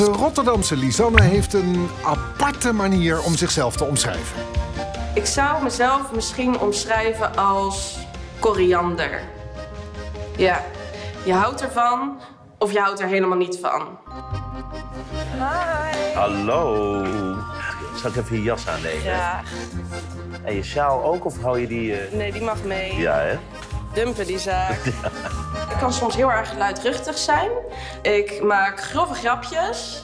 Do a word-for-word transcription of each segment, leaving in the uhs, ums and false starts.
De Rotterdamse Lisanne heeft een aparte manier om zichzelf te omschrijven. Ik zou mezelf misschien omschrijven als koriander. Ja, je houdt ervan of je houdt er helemaal niet van. Hi. Hallo. Zal ik even je jas aannemen? Ja. En je sjaal ook, of hou je die... Uh... Nee, die mag mee. Ja, hè? Dumpen die zaak. Ja. Ik kan soms heel erg luidruchtig zijn. Ik maak grove grapjes.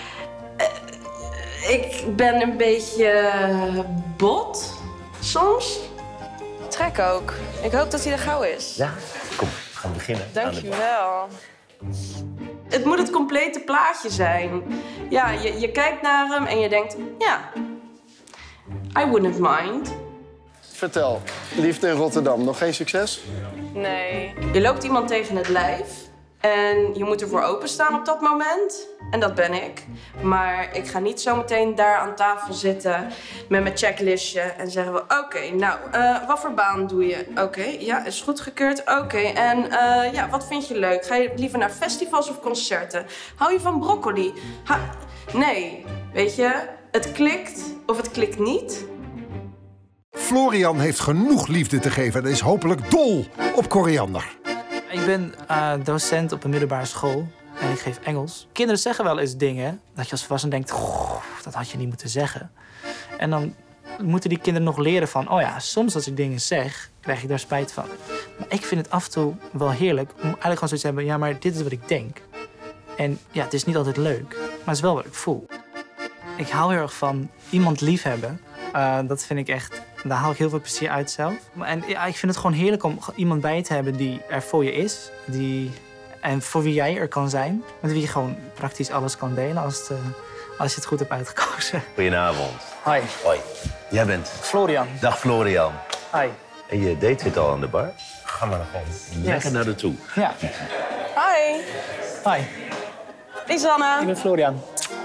Ik ben een beetje bot, soms. Trek ook. Ik hoop dat hij er gauw is. Ja, kom, we gaan beginnen. Dank je wel. Het moet het complete plaatje zijn. Ja, je, je kijkt naar hem en je denkt, ja, I wouldn't mind. Vertel, liefde in Rotterdam, nog geen succes? Nee. Je loopt iemand tegen het lijf en je moet ervoor openstaan op dat moment. En dat ben ik. Maar ik ga niet zometeen daar aan tafel zitten met mijn checklistje en zeggen we, oké, okay, nou, uh, wat voor baan doe je? Oké, okay, ja, is goedgekeurd. Oké, okay. en uh, ja, wat vind je leuk? Ga je liever naar festivals of concerten? Hou je van broccoli? Ha nee, weet je, het klikt of het klikt niet. Florian heeft genoeg liefde te geven en is hopelijk dol op koriander. Ik ben uh, docent op een middelbare school en ik geef Engels. Kinderen zeggen wel eens dingen dat je als volwassene denkt, dat had je niet moeten zeggen. En dan moeten die kinderen nog leren van, oh ja, soms als ik dingen zeg, krijg ik daar spijt van. Maar ik vind het af en toe wel heerlijk om eigenlijk gewoon zoiets te hebben, ja, maar dit is wat ik denk. En ja, het is niet altijd leuk, maar het is wel wat ik voel. Ik hou heel erg van iemand liefhebben. Uh, dat vind ik echt, daar haal ik heel veel plezier uit zelf. En ja, ik vind het gewoon heerlijk om iemand bij te hebben die er voor je is. Die, en voor wie jij er kan zijn. Met wie je gewoon praktisch alles kan delen als, het, uh, als je het goed hebt uitgekozen. Goedenavond. Hoi. Hoi. Jij bent? Florian. Dag Florian. Hi. En je date zit al aan de bar? Ga maar gewoon lekker yes. naar de toe. Ja. Hi. Hi. Lisanne. Ik ben Florian.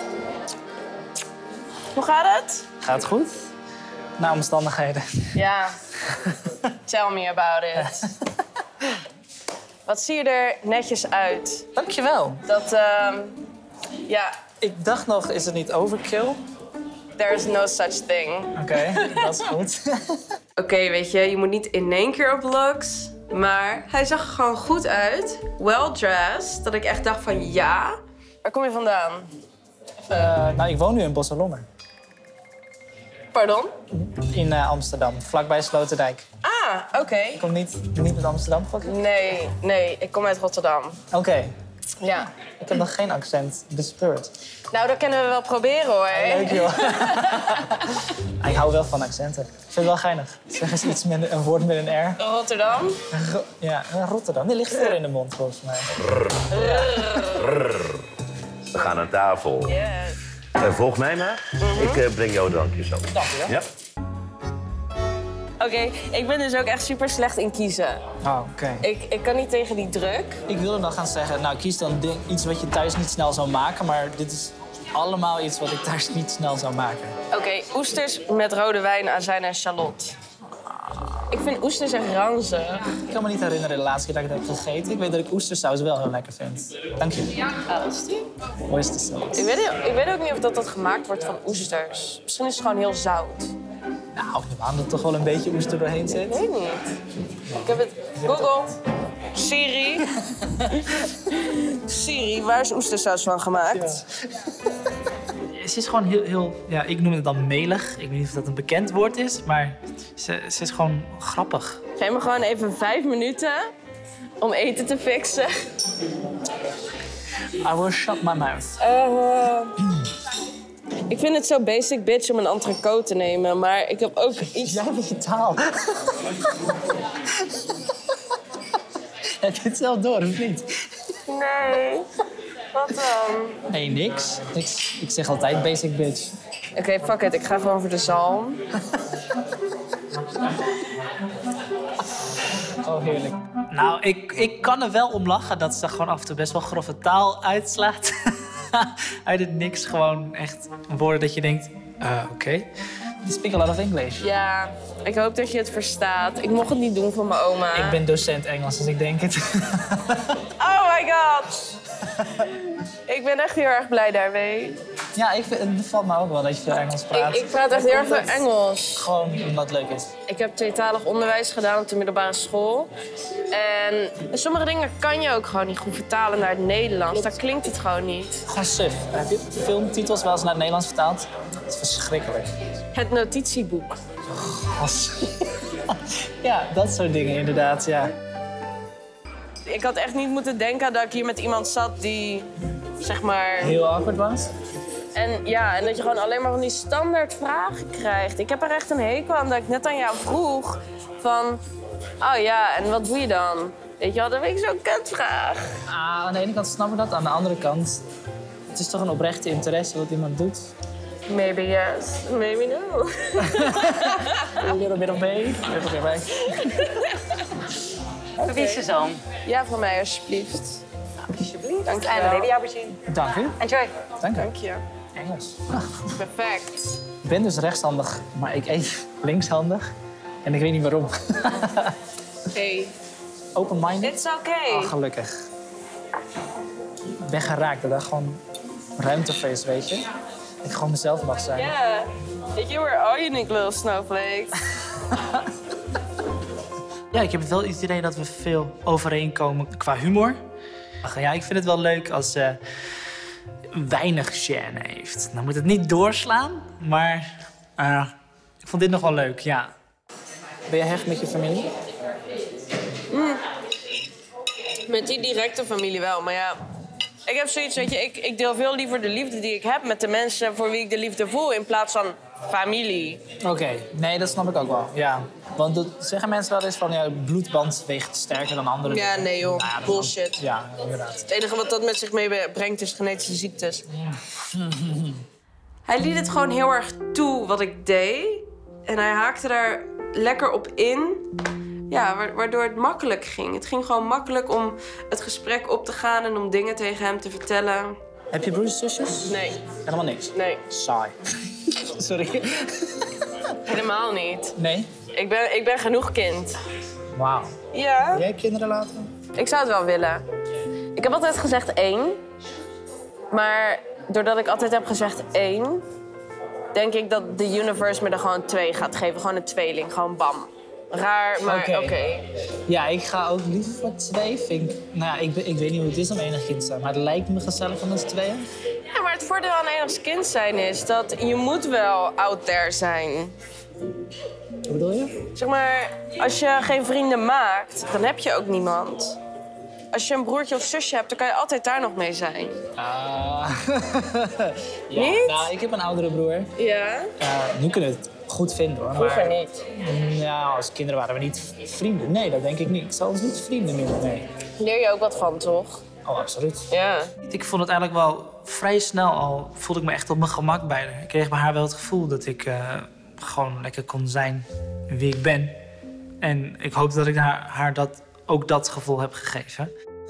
Hoe gaat het? Gaat goed. Naar omstandigheden. Ja. Tell me about it. Wat zie je er netjes uit. Dankjewel. Dat, uh, ja... Ik dacht nog, is het niet overkill? There is no such thing. Oké, okay, dat is goed. Oké, okay, weet je, je moet niet in één keer op looks. Maar hij zag er gewoon goed uit. Well dressed. Dat ik echt dacht van ja. Waar kom je vandaan? Uh, nou, ik woon nu in Bosselommer. Pardon? In uh, Amsterdam, vlakbij Sloterdijk. Ah, oké. Okay. Je komt niet, niet uit Amsterdam, gok ik? Nee, nee, ik kom uit Rotterdam. Oké. Okay. Ja. Ik heb nog geen accent bespeurd. Nou, dat kunnen we wel proberen, hoor. Oh, leuk, joh. Ik hou wel van accenten. Ik vind het wel geinig. Zeg eens iets met een woord met een R. Rotterdam? Ro ja, Rotterdam. Die ligt voor in de mond, volgens mij. We gaan aan tafel. Yes. Uh, volg mij maar. Mm-hmm. Ik uh, breng jou een drankje zo. Dank je wel. Ja? Oké, okay, ik ben dus ook echt super slecht in kiezen. Oh, oké. Okay. Ik, ik kan niet tegen die druk. Ik wilde dan gaan zeggen, nou kies dan iets wat je thuis niet snel zou maken, maar dit is allemaal iets wat ik thuis niet snel zou maken. Oké, okay, oesters met rode wijn, azijn en shallot. Ik vind oesters echt ranzig. Ik kan me niet herinneren de laatste keer dat ik het heb gegeten. Ik weet dat ik oestersaus wel heel lekker vind. Dank je. Ja, alsjeblieft. Oestersaus. Ik weet, ik weet ook niet of dat, dat gemaakt wordt van oesters. Misschien is het gewoon heel zout. Nou, ik neem aan dat er toch wel een beetje oester doorheen zit. Ik weet niet. Ik heb het Google. Siri. Siri, waar is oestersaus van gemaakt? Ja. Ze is gewoon heel, heel... Ja, ik noem het dan melig. Ik weet niet of dat een bekend woord is, maar ze, ze is gewoon grappig. Geef me gewoon even vijf minuten om eten te fixen. I will shut my mouth. Uh, ik vind het zo basic bitch om een entrecote te nemen, maar ik heb ook iets... Jij bent je taal. Heb je het zelf door, of niet? Nee. Wat dan? Nee, niks. niks. Ik zeg altijd basic bitch. Oké, okay, fuck it. Ik ga gewoon voor de zalm. Oh, heerlijk. Nou, ik, ik kan er wel om lachen dat ze gewoon af en toe best wel grove taal uitslaat. Uit het niks gewoon echt woorden dat je denkt, uh, oké. Okay. You speak a lot of English. Ja, ik hoop dat je het verstaat. Ik mocht het niet doen voor mijn oma. Ik ben docent Engels, dus ik denk het. Oh my god! Ik ben echt heel erg blij daarmee. Ja, ik vind, het bevalt me ook wel dat je veel Engels praat. Ik, ik praat echt heel erg veel Engels. Gewoon omdat het leuk is. Ik heb tweetalig onderwijs gedaan op de middelbare school. En sommige dingen kan je ook gewoon niet goed vertalen naar het Nederlands. Daar klinkt het gewoon niet. Gewoon suf. Heb je filmtitels wel eens naar het Nederlands vertaald? Dat is verschrikkelijk. Het notitieboek. Als... ja, dat soort dingen inderdaad, ja. Ik had echt niet moeten denken dat ik hier met iemand zat die, zeg maar... Heel awkward was. En ja, en dat je gewoon alleen maar van die standaard vragen krijgt. Ik heb er echt een hekel aan dat ik net aan jou vroeg van... Oh ja, en wat doe je dan? Weet je wel, dan vind ik zo'n kutvraag. Ah, aan de ene kant snap ik dat, aan de andere kant... Het is toch een oprechte interesse wat iemand doet? Maybe yes, maybe no. A little bit of me. Oké, bye. Voor wie is Suzanne? Ja, voor mij alsjeblieft. Alsjeblieft. Dank je En wel. de baby aubergine. Dank u. Enjoy. Dank u. Dank je. Engels. Perfect. Ik ben dus rechtshandig, maar ik eet linkshandig. En ik weet niet waarom. Hey, Open-minded? it's okay. Oh, gelukkig. Ik ben geraakt dat er gewoon ruimte voor is, weet je. Dat ik gewoon mezelf mag zijn. Yeah. Weet je, we're all unique little snowflakes. Ja, ik heb wel het idee dat we veel overeenkomen qua humor. Ja, ik vind het wel leuk als ze weinig gêne heeft. Dan moet het niet doorslaan, maar uh, ik vond dit nog wel leuk, ja. Ben je hecht met je familie? Mm. Met die directe familie wel, maar ja... Ik heb zoiets, weet je, ik, ik deel veel liever de liefde die ik heb met de mensen voor wie ik de liefde voel, in plaats van familie. Oké, okay. Nee, dat snap ik ook wel, ja. Want dat zeggen mensen wel eens van, ja, bloedband weegt sterker dan andere. Ja, nee joh, nou, ja, bullshit. Ja, inderdaad. Het enige wat dat met zich meebrengt is genetische ziektes. Hij liet het gewoon heel erg toe wat ik deed. En hij haakte daar lekker op in. Ja, waardoor het makkelijk ging. Het ging gewoon makkelijk om het gesprek op te gaan en om dingen tegen hem te vertellen. Heb je broers en zusjes? Nee. Helemaal niks? Nee. Saai. Sorry. Helemaal niet. Nee? Ik ben, ik ben genoeg kind. Wauw. Ja. Wil jij kinderen later? Ik zou het wel willen. Ik heb altijd gezegd één. Maar doordat ik altijd heb gezegd één... denk ik dat de universe me er gewoon twee gaat geven. Gewoon een tweeling. Gewoon bam. Raar, maar oké. Oké. Okay. Ja, ik ga ook liever voor twee. Vind ik, nou ja, ik, ik weet niet hoe het is om enig kind te zijn, maar het lijkt me gezellig om met tweeën. Ja, maar het voordeel aan enig kind zijn is dat je moet wel out there zijn. Wat bedoel je? Zeg maar, als je geen vrienden maakt, dan heb je ook niemand. Als je een broertje of zusje hebt, dan kan je altijd daar nog mee zijn. Ah. Ja, Niet? nou, ik heb een oudere broer. Ja? Uh, nu kunnen we het goed vinden, hoor. Vroeger maar, niet. Ja, als kinderen waren we niet vrienden. Nee, dat denk ik niet. Ik zal ons niet vrienden noemen, nee. Leer je ook wat van, toch? Oh, absoluut. Ja. Ik vond het eigenlijk wel vrij snel al, voelde ik me echt op mijn gemak bij haar. Ik kreeg bij haar wel het gevoel dat ik uh, gewoon lekker kon zijn wie ik ben. En ik hoop dat ik haar, haar dat, ook dat gevoel heb gegeven.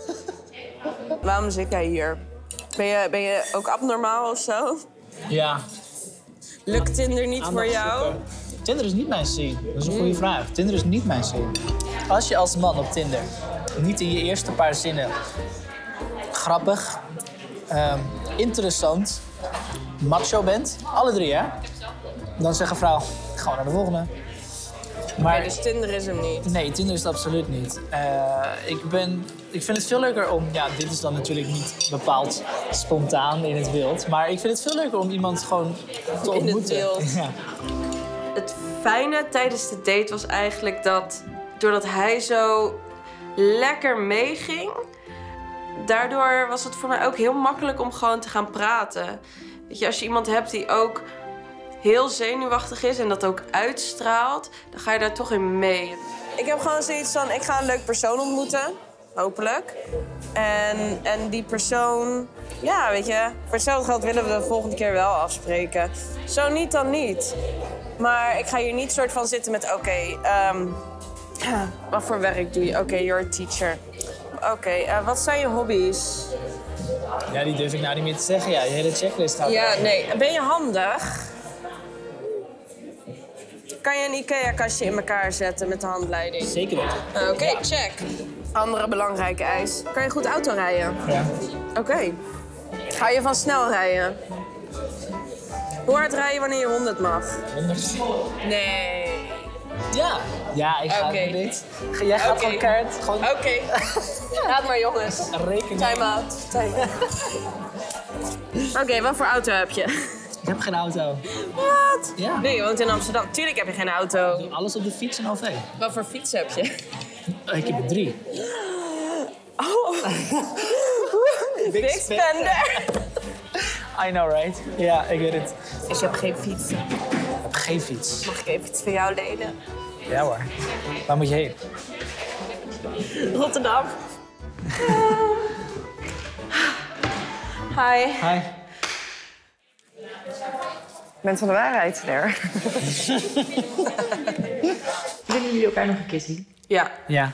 Waarom zit jij hier? Ben je, ben je ook abnormaal of zo? Ja. Lukt Tinder niet voor jou? Tinder is niet mijn scene. Dat is een goede vraag. Tinder is niet mijn scene. Als je als man op Tinder niet in je eerste paar zinnen grappig, um, interessant, macho bent, alle drie, hè? Dan zegt een vrouw, gewoon naar de volgende. Maar, Okay, dus Tinder is hem niet? Nee, Tinder is het absoluut niet. Uh, ik, ben, ik vind het veel leuker om... Ja, dit is dan natuurlijk niet bepaald spontaan in het wild. Maar ik vind het veel leuker om iemand gewoon te ontmoeten. In het wild. Ja. Het fijne tijdens de date was eigenlijk dat... doordat hij zo lekker meeging... daardoor was het voor mij ook heel makkelijk om gewoon te gaan praten. Weet je, als je iemand hebt die ook... heel zenuwachtig is en dat ook uitstraalt, dan ga je daar toch in mee. Ik heb gewoon zoiets van, ik ga een leuk persoon ontmoeten. Hopelijk. En, en die persoon, ja, weet je, voor hetzelfde geld willen we de volgende keer wel afspreken. Zo niet, dan niet. Maar ik ga hier niet soort van zitten met, oké, okay, um, wat voor werk doe je? Oké, okay, you're a teacher. Oké, okay, uh, wat zijn je hobby's? Ja, die durf ik nou niet meer te zeggen. Ja, je hele checklist houdt. Ja, nee. Ben je handig? Kan je een IKEA-kastje in elkaar zetten met de handleiding? Zeker weten. Uh, Oké, okay, ja. Check. Andere belangrijke eis. Kan je goed auto rijden? Ja. Oké. Okay. Hou je van snel rijden? Hoe hard rij je wanneer je honderd mag? honderd? Nee. Ja. Ja, ik ga Oké. het niet. Jij gaat Oké. gewoon keihard. Gewoon Oké. Okay. Laat maar, jongens. rekenen. Time out. Time out. Oké, okay, wat voor auto heb je? Ik heb geen auto. Wat? Ja. Nee, je woont in Amsterdam. Tuurlijk heb je geen auto. Alles op de fiets en O V. Wat voor fiets heb je? Ik heb er drie. Oh. Big spender. I know, right? Ja, ik weet het. Dus je hebt geen fiets. Ik heb geen fiets. Mag ik even iets van jou lenen? Ja hoor. Waar moet je heen? Rotterdam. Hi. Hi. Bent van de waarheid, daar. Willen jullie elkaar nog een keer zien? Ja. Ja.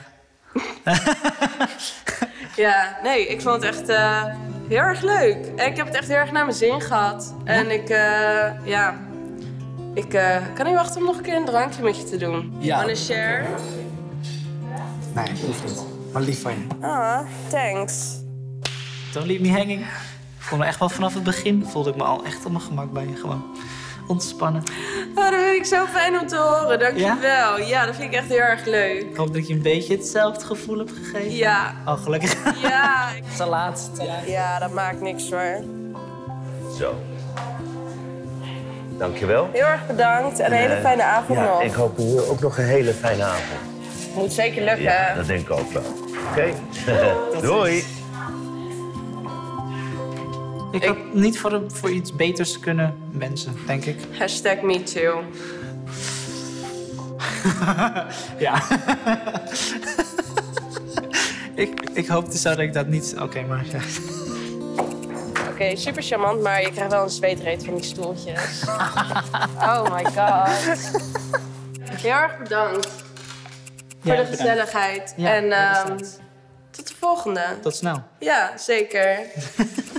Ja, nee, ik vond het echt uh, heel erg leuk. En ik heb het echt heel erg naar mijn zin gehad. Ja? En ik, uh, ja... Ik uh, kan niet wachten om nog een keer een drankje met je te doen. Ja. Wanna share? Nee, hoeft niet. Maar lief van je. Ah, thanks. Don't leave me hanging. Ik vond me echt wel vanaf het begin voelde ik me al echt op mijn gemak bij je. Gewoon ontspannen. Oh, dat vind ik zo fijn om te horen. Dankjewel. Ja? Ja, dat vind ik echt heel erg leuk. Ik hoop dat ik je een beetje hetzelfde gevoel heb gegeven. Ja. Oh, gelukkig. Ja. Te laat. Te laat. Ja, dat maakt niks hoor. Zo. Dankjewel. Heel erg bedankt en een hele Uh, fijne avond ja, nog. ik hoop u ook nog een hele fijne avond. Moet zeker lukken. Ja, dat denk ik ook wel. Oké. Okay. Doei. Ik had niet voor, voor iets beters kunnen wensen, denk ik. Hashtag me too. Ja. ik, ik hoopte zo dat ik dat niet... Oké, okay, maar... Ja. Oké, okay, super charmant, maar je krijgt wel een zweetreet van die stoeltjes. Oh my god. Heel erg bedankt Ja, voor de bedankt. gezelligheid. Ja, en um, tot de volgende. Tot snel. Ja, zeker.